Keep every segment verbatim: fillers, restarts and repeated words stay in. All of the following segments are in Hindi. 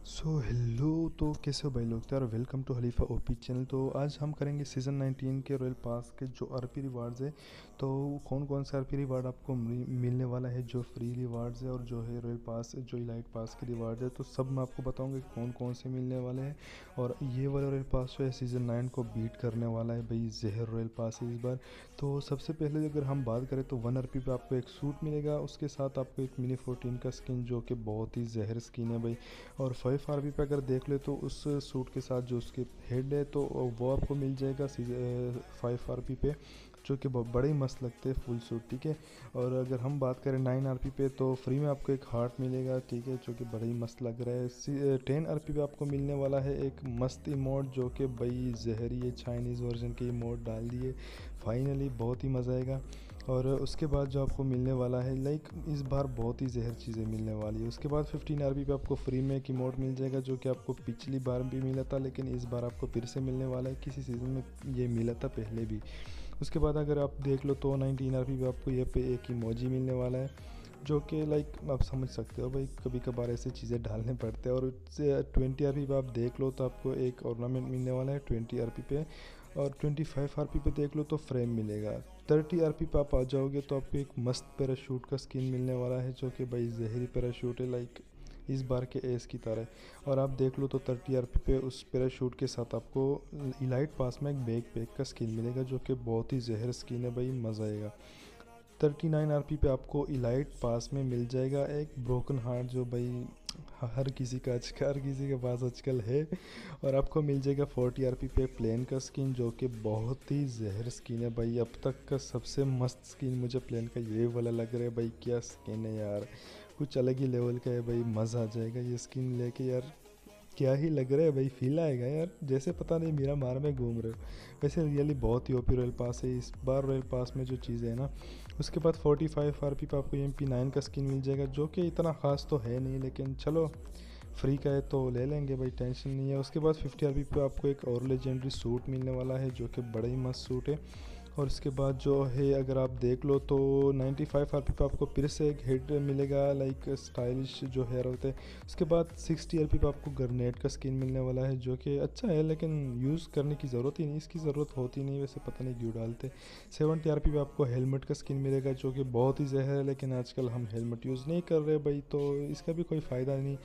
So hello. तो कैसे हो भाई लोग यार, वेलकम टू हलीफा ओपी चैनल। तो आज हम करेंगे सीज़न नाइनटीन के रॉयल पास के जो आरपी रिवार्ड्स है। तो कौन कौन से आरपी रिवार्ड आपको मि- मिलने वाला है, जो फ्री रिवार्ड्स है और जो है रॉयल पास जो इलाइट पास के रिवार्ड है, तो सब मैं आपको बताऊंगा कि कौन कौन से मिलने वाले हैं। और ये वाला रॉयल पास जो है सीज़न नाइन को बीट करने वाला है भाई, जहर रॉयल पास है इस बार। तो सबसे पहले अगर हम बात करें तो वन आरपी पे आपको एक सूट मिलेगा, उसके साथ आपको एक मिनी फोर्टीन का स्किन जो कि बहुत ही जहर स्किन है भाई। और फाइव आरपी पे अगर देख ले तो उस सूट के साथ जो उसके हेड है तो वो आपको मिल जाएगा फाइव आरपी पे, जो कि बहुत बड़े ही मस्त लगते हैं फुल सूट। ठीक है। और अगर हम बात करें नाइन आरपी पे तो फ्री में आपको एक हार्ट मिलेगा, ठीक है, जो कि बड़ा ही मस्त लग रहा है। टेन आरपी पे आपको मिलने वाला है एक मस्त इमोट, जो कि भाई जहरी है, चाइनीज़ वर्जन के इमोट डाल दिए फाइनली, बहुत ही मज़ा आएगा। और उसके बाद जो आपको मिलने वाला है, लाइक इस बार बहुत ही जहर चीज़ें मिलने वाली है। उसके बाद फिफ्टीन आरपी पे आपको फ्री में एक इमोट मिल जाएगा, जो कि आपको पिछली बार भी मिला था, लेकिन इस बार आपको फिर से मिलने वाला है। किसी सीज़न में ये मिला था पहले भी। उसके बाद अगर आप देख लो तो नाइनटीन आरपी पे आपको ये पे एक इमोजी मिलने वाला है, जो कि लाइक आप समझ सकते हो भाई, कभी कभार ऐसी चीज़ें डालने पड़ते हैं। और ट्वेंटी आरपी पे आप देख लो तो आपको एक ऑर्नामेंट मिलने वाला है ट्वेंटी आरपी पे। और ट्वेंटी फाइव आरपी पे देख लो तो फ्रेम मिलेगा। थर्टी आरपी पे आप आ जाओगे तो आपको एक मस्त पैराशूट का स्किन मिलने वाला है, जो कि भाई जहरी पैराशूट है, लाइक इस बार के एस की तरह। और आप देख लो तो थर्टी आरपी पे उस पैराशूट के साथ आपको इलाइट पास में एक बैग पैक का स्किन मिलेगा, जो कि बहुत ही जहर स्किन है भाई, मज़ा आएगा। थर्टी नाइन आरपी पे आपको इलाइट पास में मिल जाएगा एक ब्रोकन हार्ट, जो भाई हर किसी का आज हर किसी के पास आजकल है। और आपको मिल जाएगा फोर्टी आरपी पे प्लेन का स्किन, जो कि बहुत ही जहर स्किन है भाई, अब तक का सबसे मस्त स्किन मुझे प्लेन का ये वाला लग रहा है भाई। क्या स्किन है यार, कुछ अलग ही लेवल का है भाई, मज़ा आ जाएगा ये स्किन लेके यार। क्या ही लग रहा है भाई, फील आएगा यार, जैसे पता नहीं मेरा मार में घूम रहे हो। वैसे रियली बहुत ही ओपी रॉयल पास है इस बार रॉयल पास में जो चीज़ें है ना। उसके बाद फोर्टी फाइव आर पी पे आपको एम पी नाइन का स्किन मिल जाएगा, जो कि इतना ख़ास तो है नहीं, लेकिन चलो फ्री का है तो ले लेंगे भाई, टेंशन नहीं है। उसके बाद फिफ्टी आर पी पे आपको एक और लेजेंडरी सूट मिलने वाला है, जो कि बड़ा ही मस्त सूट है। और इसके बाद जो है अगर आप देख लो तो नाइन्टी फाइव आरपी पे आपको फिर से एक हेड मिलेगा, लाइक स्टाइलिश जो हेयर होते हैं। उसके बाद सिक्सटी आरपी पे आपको ग्रेनेड का स्किन मिलने वाला है, जो कि अच्छा है, लेकिन यूज़ करने की ज़रूरत ही नहीं, इसकी ज़रूरत होती नहीं, वैसे पता नहीं क्यों डालते। सेवेंटी आरपी पे आपको हेलमेट का स्किन मिलेगा, जो कि बहुत ही जहर है, लेकिन आजकल हम हेलमेट यूज़ नहीं कर रहे भाई, तो इसका भी कोई फ़ायदा नहीं।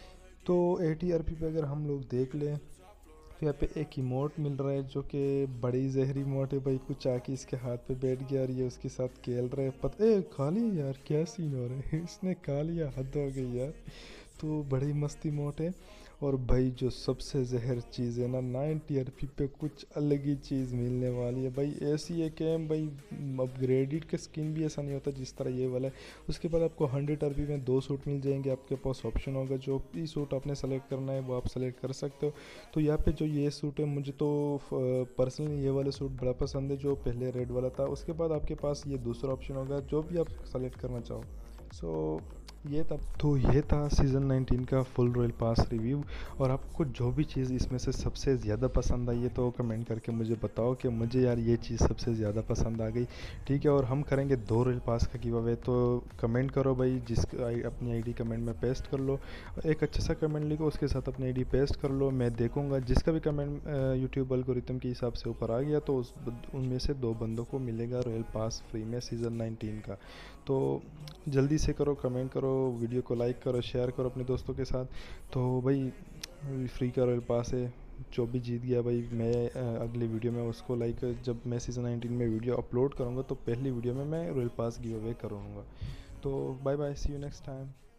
तो एटी आरपी पे अगर हम लोग देख लें तो यहाँ पे एक इमोट मिल रहा है, जो कि बड़ी जहरी इमोट है भाई, कुछ आके इसके हाथ पे बैठ गया और ये उसके साथ खेल रहा है। पता ए खा लिया यार, क्या सीन हो रहा है इसने खा लिया, हद हो गई यार। तो बड़ी मस्ती मोट है। और भाई जो सबसे जहर चीज़ है ना, नाइन्टी आरपी पे कुछ अलग ही चीज़ मिलने वाली है भाई, ऐसी है कि भाई अपग्रेडेड का स्किन भी ऐसा नहीं होता जिस तरह ये वाला है। उसके बाद आपको हंड्रेड आरपी में दो सूट मिल जाएंगे, आपके पास ऑप्शन होगा जो भी सूट आपने सेलेक्ट करना है वो आप सेलेक्ट कर सकते हो। तो यहाँ पे जो ये सूट है, मुझे तो पर्सनली ये वाला सूट बड़ा पसंद है, जो पहले रेड वाला था। उसके बाद आपके पास ये दूसरा ऑप्शन होगा, जो भी आप सेलेक्ट करना चाहो। सो ये था तो ये था सीज़न नाइनटीन का फुल रॉयल पास रिव्यू। और आपको जो भी चीज़ इसमें से सबसे ज़्यादा पसंद आई है तो कमेंट करके मुझे बताओ कि मुझे यार ये चीज़ सबसे ज़्यादा पसंद आ गई। ठीक है। और हम करेंगे दो रॉयल पास का गिव अवे, तो कमेंट करो भाई, जिस अपनी आईडी कमेंट में पेस्ट कर लो, एक अच्छा सा कमेंट लिखो, उसके साथ अपनी आईडी पेस्ट कर लो, मैं देखूंगा जिसका भी कमेंट यूट्यूब एल्गोरिथम के हिसाब से ऊपर आ गया तो उस उनमें से दो बंदों को मिलेगा रॉयल पास फ्री में सीज़न नाइनटीन का। तो जल्दी से करो, कमेंट करो, वीडियो को लाइक करो, शेयर करो अपने दोस्तों के साथ। तो भाई फ्री का रॉयल पास है, जो भी जीत गया भाई, मैं अगली वीडियो में उसको, लाइक जब मैं सीज़न नाइनटीन में वीडियो अपलोड करूँगा तो पहली वीडियो में मैं रॉयल पास गिव अवे करूँगा। तो bye bye, see you next time.